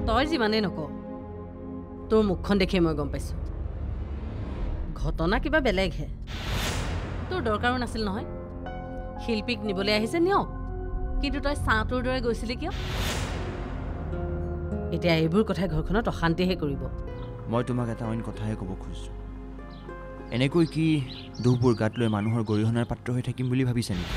তই যিমানেই নকওঁ তোৰ মুখখন দেখি মই গম পাইছোঁ ঘটনা কিবা বেলেগহে তোৰ দৰকাৰো নাছিল নহয় শিল্পীক নিবলৈ আহিছে নিয়ক কিন্তু তই চাহটোৰ দৰে গৈছিলি কিয় এতিয়া এইবোৰ কথাই ঘৰখনত অশান্তিহে কৰিব মই তোমাক এটা অইন কথাহে ক'ব খুজিছোঁ এনেকৈ কি দুখবোৰ গাত লৈ মানুহৰ গৰিহণাৰ পাত্ৰ হৈ থাকিম বুলি ভাবিছে নেকি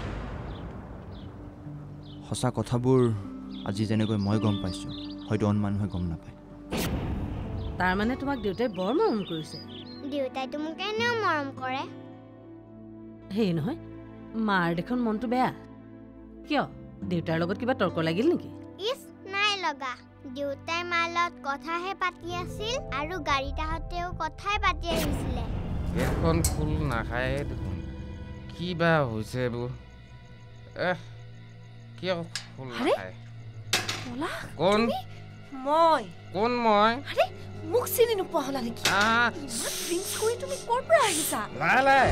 সঁচা কথাবোৰ আজি যেনেকৈ মই গম পাইছোঁ হয়তো অন মানুহে গম নাপায় তাৰমানে তোমাক দেউতাই বৰ মৰম কৰিছে দেউতাইতো মোক এনেও মৰম কৰে সেই নহয় মাৰ দেখোন মনটো বেয়া কিয় দেউতাৰ লগত কিবা তৰ্ক লাগিল নেকি ইছ নাই লগা দেউতাই মাৰ লগত কথাহে পাতি আছিল আৰু গাড়ীটাহঁতেও কথাই পাতি আহিছিলে এখন ফুল নাখায় দেখোন কিবা হৈছে এইবোৰ কিয় ফুল নাখায় কোন মই কোন মই আৰে মোক চিনি নোপোৱা হলা নেকি ড্ৰিংকছ কৰি তুমি ক'ৰ পৰা আহিছা লাই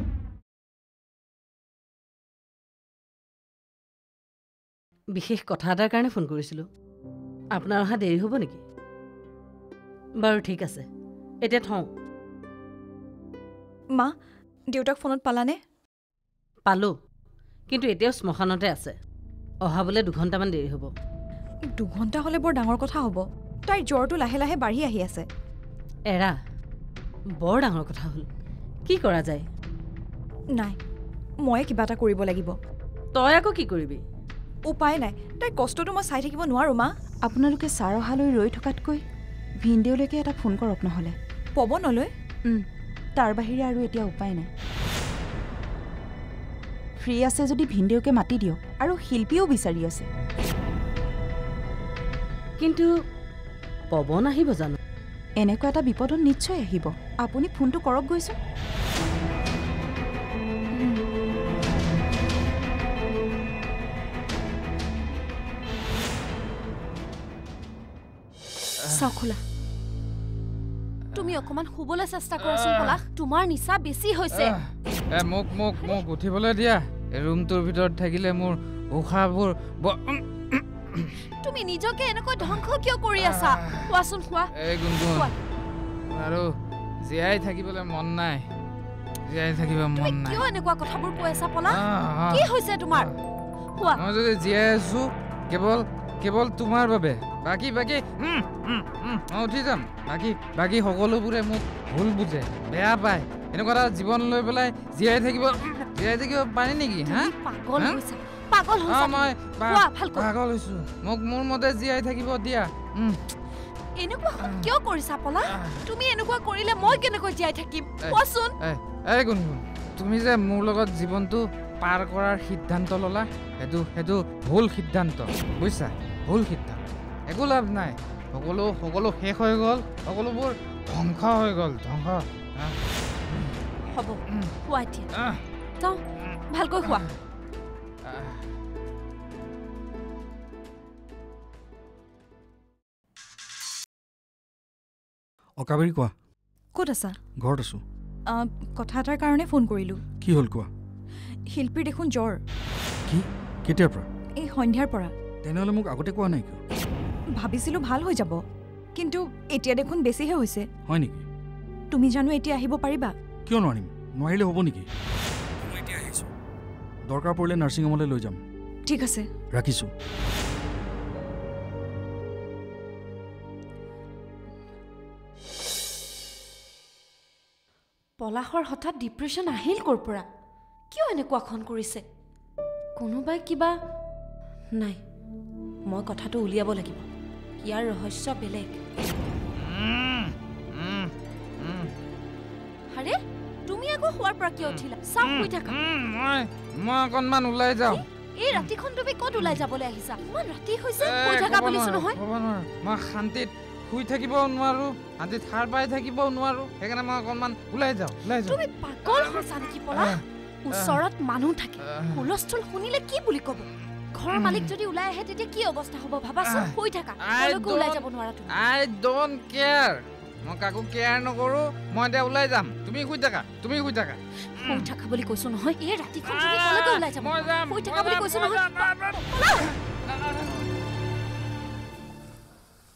বিশেষ কথা এটাৰ কাৰণে ফোন কৰিছিলোঁ আপোনাৰ অহা দেৰি হ'ব নেকি বাৰু ঠিক আছে এতিয়া থওঁ মা দেউতাক ফোনত পালানে পালোঁ কিন্তু এতিয়াও শ্মশানতে আছে অহা বোলে 2 ঘণ্টামান দেৰি হ'ব 2 ঘণ্টা হ'লে বৰ ডাঙৰ কথা হ'ব তাইৰ জ্বৰটো লাহে লাহে বাঢ়ি আহি আছে এৰা বৰ ডাঙৰ কথা হ'ল কি কৰা যায় নাই মই কিবা এটা কৰিব লাগিব তই আকৌ কি কৰিবি উপায় নাই তাইৰ কষ্টটো মই চাই থাকিব নোৱাৰোঁ মা আপোনালোকে ছাৰ অহালৈ ৰৈ থকাতকৈ ভিনদেউলৈকে এটা ফোন কৰক নহ'লে পৱনলৈ তাৰ বাহিৰে আৰু এতিয়া উপায় নাই ফ্ৰী আছে যদি ভিনদেউকে মাতি দিয়ক আৰু শিল্পীও বিচাৰি আছে কিন্তু পৱন আহিব জানো এনেকুৱা এটা বিপদত নিশ্চয় আহিব আপুনি ফোনটো কৰক গৈছোঁ চাও খোলা তুমি অকমান শুবলৈ চেষ্টা কৰাচোন পলাশ তোমাৰ নিচা বেছি হৈছে মোক উঠিবলৈ দিয়া এই ৰুমটোৰ ভিতৰত থাকিলে মোৰ উশাহবোৰ তুমি নিজকে এনেকৈ ধ্বংস কিয় কৰি আছা কোৱাচোন কোৱা এই গুণগুণ আৰু জীয়াই থাকিবলৈ মন নাই জীয়াই থাকিব মন নাই কিয় এনেকুৱা কথাবোৰ কৈ আছা পলাশ কি হৈছে তোমাৰ কোৱা মই যদি জীয়াই আছো কেৱল তোমাৰ বাবে বাকি উঠি যাম বাকি সকলোবোৰে মোক ভুল বুজে বেয়া পায় এনেকুৱা এটা জীৱন লৈ পেলাই জীয়াই থাকিব পাৰি নেকি পাগল হৈছো মোক মোৰ মতে জীয়াই থাকিব দিয়া এনেকুৱা কিয় কৰিছা পলা তুমি এনেকুৱা কৰিলে মই কেনেকৈ জীয়াই থাকিম কোৱাচোন এই গুণগুণ তুমি যে মোৰ লগত জীৱনটো পাৰ কৰাৰ সিদ্ধান্ত ললা সেইটো ভুল সিদ্ধান্ত বুজিছা ভুল সিদ্ধান্ত একো লাভ নাই সকলো শেষ হৈ গ'ল সকলোবোৰ ধ্বংস হৈ গ'ল ধ্বংস হ'ব খোৱা এতিয়া যাওঁ ভালকৈ খোৱা অকাবেৰী কোৱা ক'ত আছা ঘৰত আছোঁ কথা এটাৰ কাৰণে ফোন কৰিলোঁ কি হ'ল কোৱা শিল্পীৰ দেখোন জ্বৰ কি কেতিয়াৰ পৰা এই সন্ধিয়াৰ পৰা তেনেহ'লে মোক আগতে কোৱা নাই কিয় ভাবিছিলোঁ ভাল হৈ যাব কিন্তু এতিয়া দেখোন বেছিহে হৈছে হয় নেকি তুমি জানো এতিয়া আহিব পাৰিবা কিয় নোৱাৰিম নোৱাৰিলে হ'ব নেকি মই এতিয়া আহিছোঁ দৰকাৰ পৰিলে নাৰ্ছিং হোমলৈ লৈ যাম ঠিক আছে ৰাখিছোঁ পলাশৰ হঠাৎ ডিপ্ৰেশ্যন আহিল ক'ৰ পৰা কিয় এনেকুৱাখন কৰিছে কোনোবাই কিবা নাই মই কথাটো উলিয়াব লাগিব ইয়াৰ ৰহস্য বেলেগ আৰে তুমি আকৌ শুৱাৰ পৰা কিয় উঠিলা চাপ শুই থাকা মই অকণমান ওলাই যাওঁ এই ৰাতিখন তুমি ক'ত ওলাই যাবলৈ আহিছা ইমান ৰাতি হৈছে শুই থাকা বুলিছো নহয় মই শান্তিত শুই থাকিব নোৱাৰো শান্তিত সাৰ পাই থাকিব নোৱাৰো সেইকাৰণে মই অকণমান ওলাই যাওঁ তুমি পাগল হৈছা নেকি পলা ওচৰত মানুহ থাকে হুলস্থুল শুনিলে কি বুলি ক'ব ঘৰৰ মালিক যদি ওলাই আহে তেতিয়া কি অৱস্থা হ'ব ভাবাচোন শুই থাকা কলৈকো ওলাই যাব নোৱাৰা তুমি আই ডোন্ট কেয়াৰ মই কাকো কেয়াৰ নকৰো মই এতিয়া ওলাই যাম তুমি শুই থাকা শুই থাকা বুলি কৈছো নহয় এই ৰাতিখন তুমি কলৈকো ওলাই যাব শুই থাকা বুলি কৈছো নহয়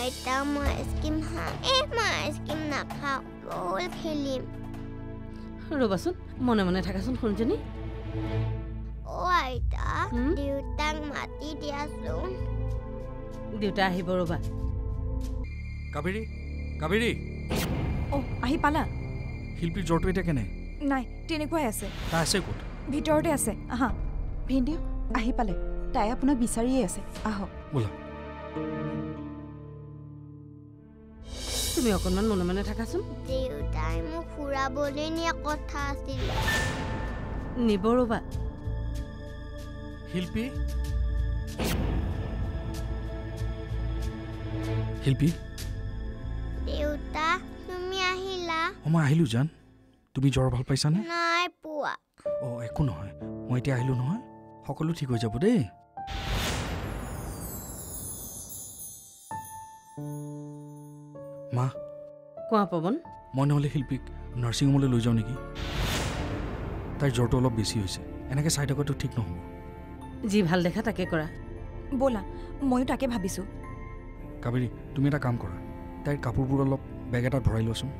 আইতা মই আইচক্ৰীম খাম মই আইচক্ৰীম নাখাওঁ বল খেলিম ৰ'বাচোন মনে মনে থাকাচোন শুনজনী আইতা দেউতাক মাতি দিয়াচোন দেউতা আহিব ৰ'বা কাবেৰী কাবেৰী আহি পালা শিল্পীৰ জ্বৰটো এতিয়া কেনে নাই তেনেকুৱাই আছে তাই আছে ক'ত ভিতৰতে আছে আহা ভিনদেউ আহি পালে তাই আপোনাক বিচাৰিয়ে আছে আহক বোলা তুমি অকণমান মনে মনে থাকাচোন দেউতাই মোক ফুৰাবলৈ নিয়া কথা আছিলে নিব ৰ'বা শিল্পী শিল্পী দেউতা তুমি আহিলা মই আহিলোঁ জান তুমি জ্বৰ ভাল পাইছানে নাই পোৱা একো নহয় মই এতিয়া আহিলোঁ নহয় সকলো ঠিক হৈ যাব দেই মা কোৱা পৱন মই নহ'লে শিল্পীক নাৰ্ছিং হোমলৈ লৈ যাওঁ নেকি তাইৰ জ্বৰটো অলপ বেছি হৈছে এনেকৈ চাই থকাটো ঠিক নহ'ব যি ভাল দেখা তাকে কৰা ব'লা ময়ো তাকে ভাবিছোঁ কাবেৰী তুমি এটা কাম কৰা তাইৰ কাপোৰবোৰ অলপ বেগ এটাত ভৰাই লোৱাচোন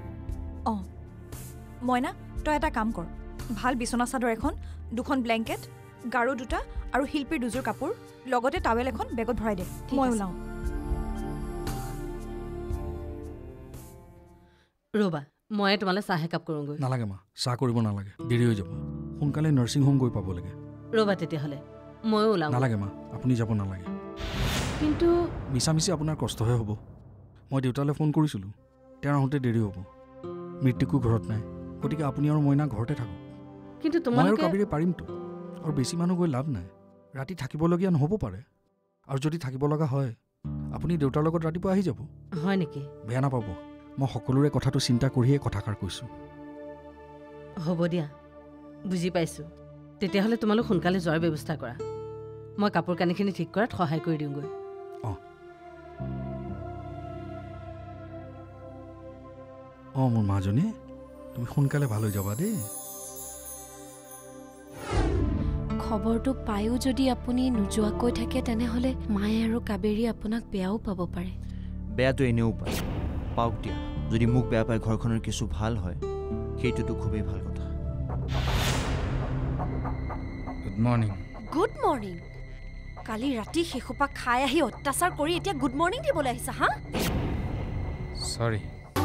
মইনা তই এটা কাম কৰ ভাল বিচনা চাদৰ এখন 2খন ব্লেংকেট গাৰু 2টা আৰু শিল্পীৰ 2যোৰ কাপোৰ লগতে টাৱেল এখন বেগত ভৰাই দে মই ওলাওঁ ৰ'বা ময়ে তোমালৈ চাহ একাপ কৰোঁগৈ নালাগে মা চাহ কৰিব নালাগে দেৰি হৈ যাব সোনকালে নাৰ্ছিং হোম গৈ পাব লাগে ৰ'বা তেতিয়াহ'লে ময়ো ওলাওঁ নালাগে মা আপুনি যাব নালাগে কিন্তু মিছামিছি আপোনাৰ কষ্টহে হ'ব মই দেউতালৈ ফোন কৰিছিলোঁ তেওঁৰ আহোঁতে দেৰি হ'ব মৃত্যুকো ঘৰত নাই গতিকে আপুনি আৰু মইনা ঘৰতে থাকক কিন্তু মই আৰু তোমালোকে কাবেৰীয়ে পাৰিমতো আৰু বেছি মানুহ গৈ লাভ নাই ৰাতি থাকিবলগীয়া নহ'ব পাৰে আৰু যদি থাকিব লগা হয় আপুনি দেউতাৰ লগত ৰাতিপুৱা আহি যাব হয় নেকি বেয়া নাপাব মই সকলোৰে কথাটো চিন্তা কৰিয়ে কথাষাৰ কৈছোঁ হ'ব দিয়া বুজি পাইছোঁ তেতিয়াহ'লে তোমালোক সোনকালে যোৱাৰ ব্যৱস্থা কৰা মই কাপোৰ কানিখিনি ঠিক কৰাত সহায় কৰি দিওঁগৈ মোৰ মাজনী তুমি সোনকালে ভাল হৈ যাবা দেই খবৰটো পায়ো যদি আপুনি নোযোৱাকৈ থাকে তেনেহ'লে মায়ে আৰু কাবেৰী আপোনাক বেয়াও পাব পাৰে বেয়াটো এনেও পায় পাওক দিয়া যদি মোক বেয়া পায় ঘৰখনৰ কিছু ভাল হয় সেইটোতো খুবেই ভাল কথা গুড মৰ্ণিং গুড মৰ্ণিং কালি ৰাতি শেষোপা খাই আহি অত্যাচাৰ কৰি এতিয়া গুড মৰ্ণিং দিবলৈ আহিছা হা চৰি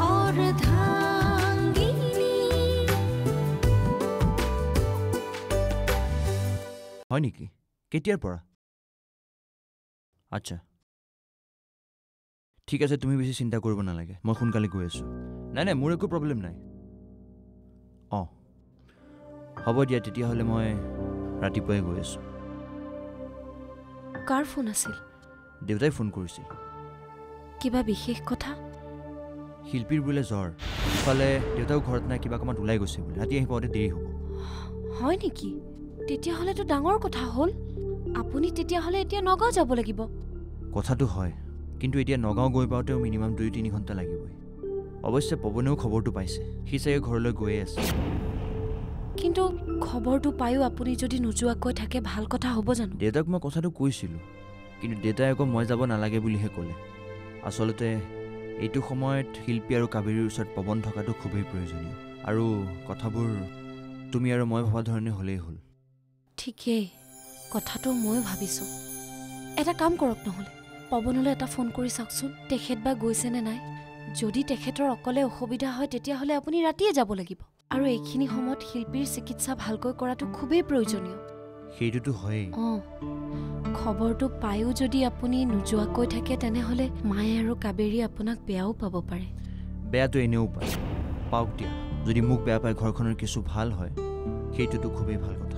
হয় নেকি কেতিয়াৰ পৰা আচ্ছা ঠিক আছে তুমি বেছি চিন্তা কৰিব নালাগে মই সোনকালে গৈ আছোঁ নাই মোৰ একো প্ৰব্লেম নাই হ'ব দিয়া তেতিয়াহ'লে মই ৰাতিপুৱাই গৈ আছোঁ কাৰ ফোন আছিল দেউতাই ফোন কৰিছিল কিবা বিশেষ কথা শিল্পীৰ বোলে জ্বৰ ইফালে দেউতাও ঘৰত নাই কিবা কামত ওলাই গৈছে বোলে ৰাতি আহি পাওঁতে দেৰি হ'ব হয় নেকি তেতিয়াহ'লেতো ডাঙৰ কথা হ'ল আপুনি তেতিয়াহ'লে এতিয়া নগাঁও যাব লাগিব কথাটো হয় কিন্তু এতিয়া নগাঁও গৈ পাওঁতেও মিনিমাম 2-3 ঘণ্টা লাগিবই অৱশ্যে পৱনেও খবৰটো পাইছে সি চাগে ঘৰলৈ গৈয়ে আছে কিন্তু খবৰটো পায়ো আপুনি যদি নোযোৱাকৈ থাকে ভাল কথা হ'ব জানো দেউতাক মই কথাটো কৈছিলোঁ কিন্তু দেউতাই আকৌ মই যাব নালাগে বুলিহে ক'লে আচলতে এইটো সময়ত শিল্পী আৰু কাবেৰীৰ ওচৰত পৱন থকাটো খুবেই প্ৰয়োজনীয় আৰু কথাবোৰ তুমি আৰু মই ভবা ধৰণে হ'লেই হ'ল ঠিকেই কথাটো ময়ো ভাবিছোঁ এটা কাম কৰক নহ'লে পৱনলৈ এটা ফোন কৰি চাওকচোন তেখেত বা গৈছেনে নাই যদি তেখেতৰ অকলে অসুবিধা হয় তেতিয়াহ'লে আপুনি ৰাতিয়ে যাব লাগিব আৰু এইখিনি সময়ত শিল্পীৰ চিকিৎসা ভালকৈ কৰাটো খুবেই প্ৰয়োজনীয় সেইটোতো হয়েই খবৰটো পায়ো যদি আপুনি নোযোৱাকৈ থাকে তেনেহ'লে মায়ে আৰু কাবেৰী আপোনাক বেয়াও পাব পাৰে বেয়াটো এনেও পায় পাওক দিয়া যদি মোক বেয়া পায় ঘৰখনৰ কিছু ভাল হয় সেইটোতো খুবেই ভাল কথা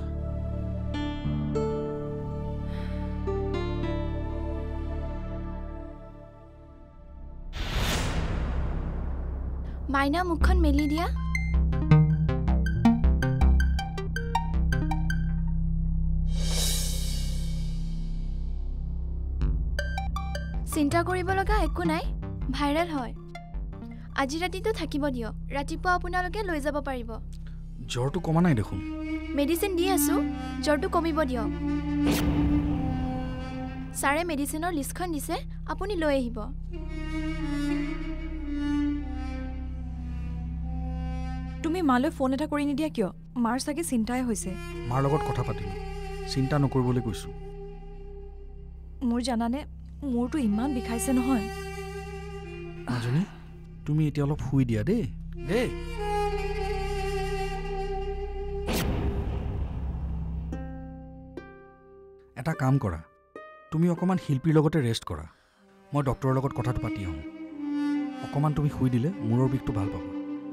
মাইনা মুখখন মেলি দিয়া চিন্তা কৰিব লগা একো নাই ভাইৰেল হয় আজি ৰাতিটো থাকিব দিয়ক ৰাতিপুৱা আপোনালোকে লৈ যাব পাৰিব জ্বৰটো কমা নাই দেখোন মেডিচিন দি আছোঁ জ্বৰটো কমিব দিয়ক ছাৰে মেডিচিনৰ লিষ্টখন দিছে আপুনি লৈ আহিব তুমি মালৈ ফোন এটা কৰি নিদিয়া কিয় মাৰ চাগে চিন্তাই হৈছে মাৰ লগত কথা পাতিলোঁ চিন্তা নকৰিবলৈ কৈছোঁ মোৰ জানানে মোৰতো ইমান বিষাইছে নহয় মাজনী তুমি এতিয়া অলপ শুই দিয়া দেই দেই এটা কাম কৰা তুমি অকণমান শিল্পীৰ লগতে ৰেষ্ট কৰা মই ডক্টৰৰ লগত কথাটো পাতি আহোঁ অকণমান তুমি শুই দিলে মূৰৰ বিষটো ভাল পাবা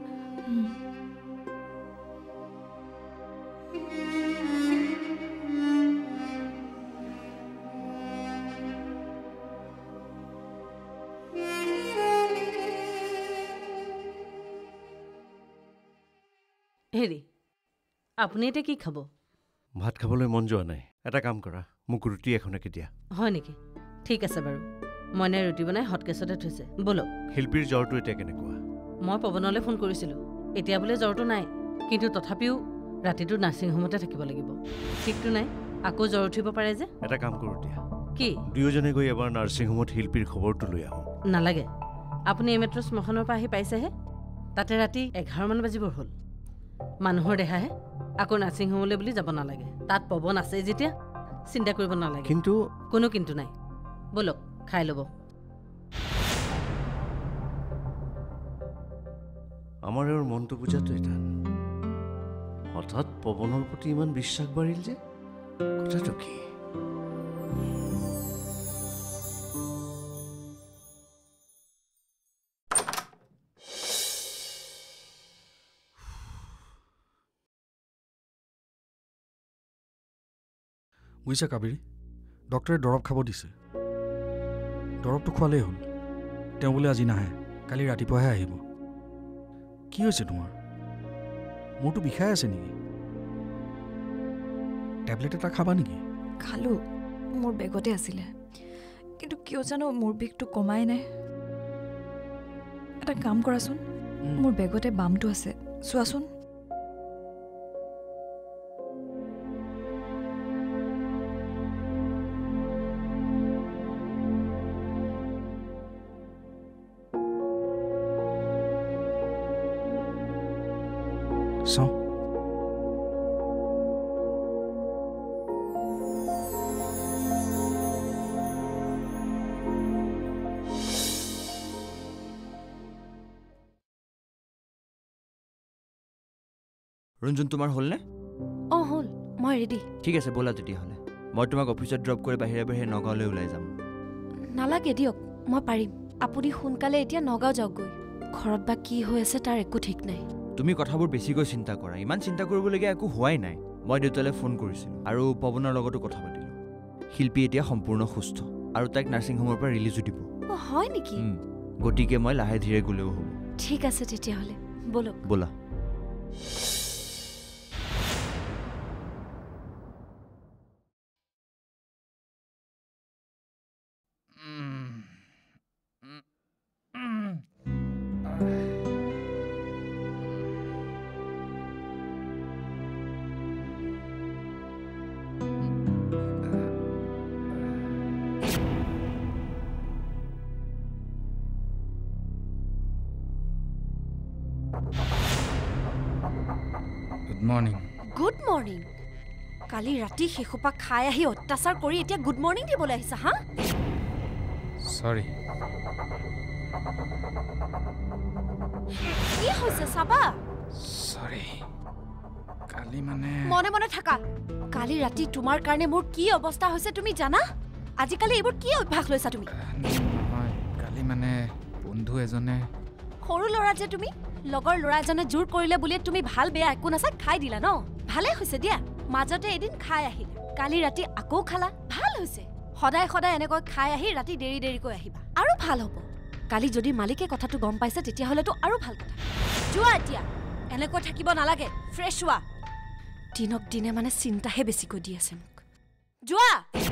হেৰি আপুনি এতিয়া কি খাব ভাত খাবলৈ মন যোৱা নাই এটা কাম কৰা মোক ৰুটি এখনকে দিয়া হয় নেকি ঠিক আছে বাৰু মইনে ৰুটি বনাই হটকেছতে থৈছে বলক শিল্পীৰ জ্বৰটো এতিয়া কেনেকুৱা মই পৱনলৈ ফোন কৰিছিলোঁ এতিয়া বোলে জ্বৰটো নাই কিন্তু তথাপিও ৰাতিটো নাৰ্ছিং হোমতে থাকিব লাগিব ঠিকটো নাই আকৌ জ্বৰ উঠিব পাৰে যে এটা কাম কৰোঁ দিয়া কি দুয়োজনে গৈ এবাৰ নাৰ্ছিং হোমত শিল্পীৰ খবৰটো লৈ আহোঁ নালাগে আপুনি এইমাত্ৰ শ্মশানৰ পৰা আহি পাইছেহে তাতে ৰাতি 11মান বাজিবৰ হ'ল মানুহৰ দেহাহে আকৌ নাৰ্ছিং হোমলৈ বুলি যাব নালাগে তাত পৱন আছে যেতিয়া চিন্তা কৰিব নালাগে কিন্তু কোনো কিন্তু নাই বলক খাই ল'ব আমাৰ এওঁৰ মনটো বুজাটোৱে টান হঠাৎ পৱনৰ প্ৰতি ইমান বিশ্বাস বাঢ়িল যে কথাটো কি বুজিছা কাবেৰী ডক্টৰে দৰৱ খাব দিছে দৰৱটো খোৱালেই হ'ল তেওঁ বোলে আজি নাহে কালি ৰাতিপুৱাহে আহিব কি হৈছে তোমাৰ মোৰতো বিষাই আছে নেকি টেবলেট এটা খাবা নেকি খালোঁ মোৰ বেগতে আছিলে কিন্তু কিয় জানো মোৰ বিষটো কমাই নাই এটা কাম কৰাচোন মোৰ বেগতে বামটো আছে চোৱাচোন চাওঁ ৰঞ্জন তোমাৰ হ'লনে অঁ হ'ল মই ৰেডি ঠিক আছে ব'লা তেতিয়াহ'লে মই তোমাক অফিচত ড্ৰপ কৰি বাহিৰে বাহিৰে নগাঁৱলৈ ওলাই যাম নালাগে দিয়ক মই পাৰিম আপুনি সোনকালে এতিয়া নগাঁও যাওকগৈ ঘৰত বা কি হৈ আছে তাৰ একো ঠিক নাই তুমি কথাবোৰ বেছিকৈ চিন্তা কৰা ইমান চিন্তা কৰিবলগীয়া একো হোৱাই নাই মই দেউতালৈ ফোন কৰিছিলোঁ আৰু পৱনৰ লগতো কথা পাতিলোঁ শিল্পী এতিয়া সম্পূৰ্ণ সুস্থ আৰু তাইক নাৰ্ছিং হোমৰ পৰা ৰিলিজো দিব অঁ হয় নেকি গতিকে মই লাহে ধীৰে গ'লেও হ'ব ঠিক আছে তেতিয়াহ'লে ব'লক ব'লা গুড মৰ্ণিং গুড মৰ্ণিং কালি ৰাতি শেষোপা খাই আহি অত্যাচাৰ কৰি এতিয়া গুড মৰ্ণিং দিবলৈ আহিছা হা চৰি কি হৈছে চাবা চৰি কালি মানে মনে মনে থাকা কালি ৰাতি তোমাৰ কাৰণে মোৰ কি অৱস্থা হৈছে তুমি জানা আজিকালি এইবোৰ কি অভ্যাস লৈছা তুমি নহয় কালি মানে বন্ধু এজনে সৰু ল'ৰা যে তুমি লগৰ ল'ৰা এজনে জোৰ কৰিলে বুলি তুমি ভাল বেয়া একো নাচাই খাই দিলা ন ভালে হৈছে দিয়া মাজতে এদিন খাই আহিলা কালি ৰাতি আকৌ খালা ভাল হৈছে সদায় সদায় এনেকৈ খাই আহি ৰাতি দেৰি দেৰিকৈ আহিবা আৰু ভাল হ'ব কালি যদি মালিকে কথাটো গম পাইছে তেতিয়াহ'লেতো আৰু ভাল কথা যোৱা এতিয়া এনেকৈ থাকিব নালাগে ফ্ৰেছ হোৱা দিনক দিনে মানে চিন্তাহে বেছিকৈ দি আছে মোক যোৱা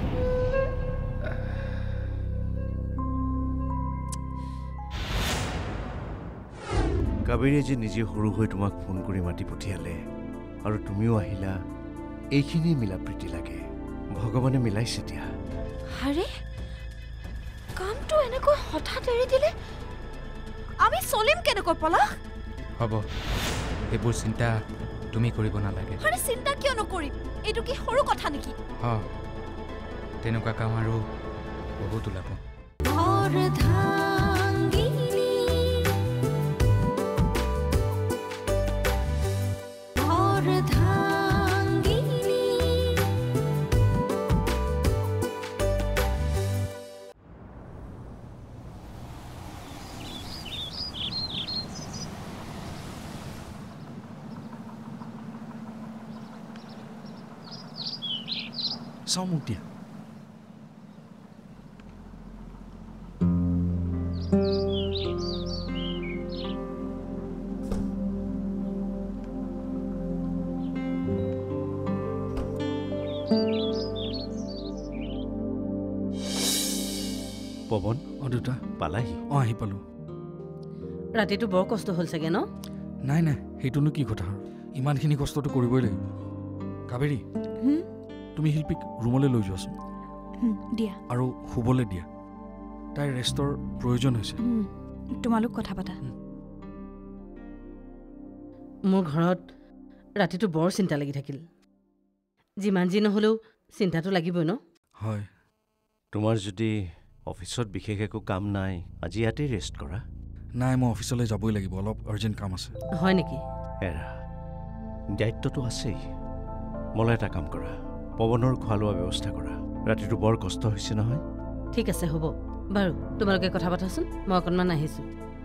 কাবেৰীয়ে যে নিজে সৰু হৈ তোমাক ফোন কৰি মাতি পঠিয়ালে আৰু তুমিও আহিলা এইখিনি মিলা প্ৰীতি লাগে ভগৱানে মিলাইছে দিয়া আৰে কামটো এনেকৈ হঠাৎ এৰি দিলে আমি চলিম কেনেকৈ পলাশ হ'ব এইবোৰ চিন্তা তুমি কৰিব নালাগে। আৰে চিন্তা কিয় নকৰিম? এইটো কি সৰু কথা নেকি? তেনেকুৱা কাম আৰু বহুত ওলাব। চাওঁ মোক দিয়া। পৱন দেউতা পালাহি? আহি পালোঁ। ৰাতিটো বৰ কষ্ট হ'ল চাগে ন? নাই সেইটোনো কি কথা আৰু, ইমানখিনি কষ্টটো কৰিবই লাগিব। কাবেৰী, তুমি শিল্পীক ৰুমলৈ লৈ যোৱাচোন দিয়া, আৰু শুবলৈ দিয়া। তাইৰ ৰেষ্টৰ প্ৰয়োজন হৈছে। তোমালোক কথা পাতা। মোৰ ঘৰত ৰাতিটো বৰ চিন্তা লাগি থাকিল। যিমান যি নহ'লেও চিন্তাটো লাগিবই ন? হয়। তোমাৰ যদি অফিচত বিশেষ একো কাম নাই, আজি ইয়াতেই ৰেষ্ট কৰা। নাই, মই অফিচলৈ যাবই লাগিব, অলপ আৰ্জেণ্ট কাম আছে। হয় নেকি? এৰা, দায়িত্বটো আছেই। মোলৈ এটা কাম কৰা, পৱনৰ খোৱা লোৱা ব্যৱস্থা কৰা। ৰাতিটো বৰ কষ্ট হৈছে নহয়। ঠিক আছে, হ'ব বাৰু। তোমালোকে কথা পাতাচোন, মই অকণমান আহিছোঁ।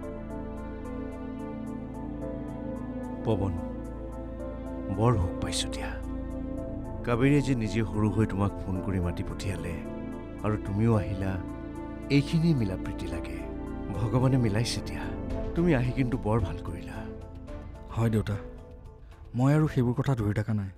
পৱন, বৰ সুখ পাইছোঁ দিয়া। কাবেৰীয়ে যে নিজে সৰু হৈ তোমাক ফোন কৰি মাতি পঠিয়ালে আৰু তুমিও আহিলা, এইখিনিয়ে মিলা প্ৰীতি লাগে। ভগৱানে মিলাইছে দিয়া। তুমি আহি কিন্তু বৰ ভাল কৰিলা। হয় দেউতা, মই আৰু সেইবোৰ কথা ধৰি থকা নাই।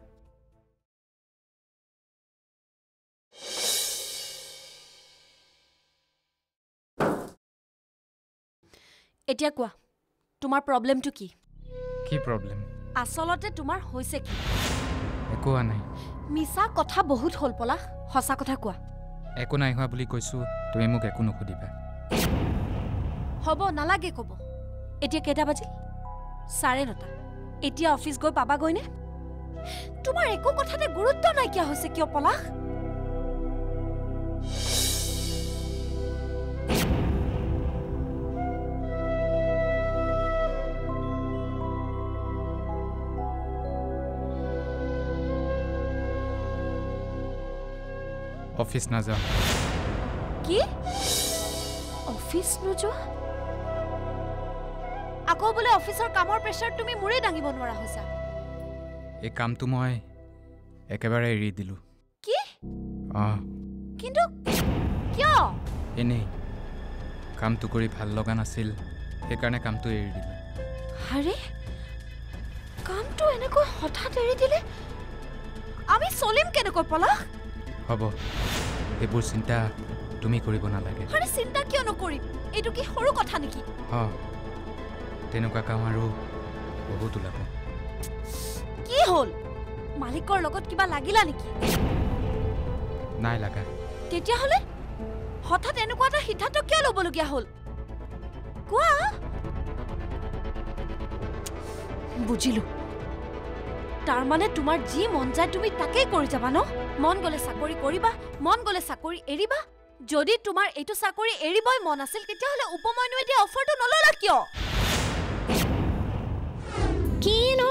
এতিয়া কোৱা, তোমাৰ প্ৰব্লেমটো কি? কি প্ৰব্লেম? আচলতে তোমাৰ হৈছে কি? একো হোৱা নাই। মিছা কথা বহুত হ'ল পলাশ, সঁচা কথা কোৱা। একো নাই হোৱা বুলি কৈছোঁ, তুমি মোক একো নুসুধিবা। হ'ব, নালাগে ক'ব। এতিয়া কেইটা বাজিল? 9:30। এতিয়া অফিচ গৈ পাবাগৈনে? তোমাৰ একো কথাতে গুৰুত্ব নাইকিয়া হৈছে কিয় পলাশ? অফিচ নাযাওঁ। কি? অফিচ নোযোৱা? আকৌ বোলে অফিচৰ কামৰ প্ৰেছাৰ তুমি মোৰেই দাঙিব নোৱাৰা হৈছা। এই কামটো মই একেবাৰে এৰি দিলোঁ। কি? কিন্তু কিয়? এনেই কামটো কৰি ভাল লগা নাছিল, সেইকাৰণে কামটো এৰি দিলোঁ। আৰে, কামটো এনেকৈ হঠাৎ এৰি দিলে আমি চলিম কেনেকৈ পলাশ? হ'ব, এইবোৰ চিন্তা তুমি কৰিব নালাগে। আৰে চিন্তা কিয় নকৰিম? এইটো কি সৰু কথা নেকি? তেনেকুৱা কাম আৰু বহুত ওলাব। কি হ'ল? মালিকৰ লগত কিবা লাগিলা নেকি? নাই লাগা। তেতিয়াহ'লে হঠাৎ এনেকুৱা এটা সিদ্ধান্ত কিয় ল'বলগীয়া হ'ল? কোৱা। বুজিলো, তাৰমানে তোমাৰ যি মন যায় তুমি তাকেই কৰি যাবা ন? মন গ'লে চাকৰি কৰিবা, মন গ'লে চাকৰি এৰিবা। যদি তোমাৰ এইটো চাকৰি এৰিবই মন আছিল, তেতিয়াহ'লে উপমন্যুৱে দিয়া অফাৰটো নল'লা কিয়? কিনো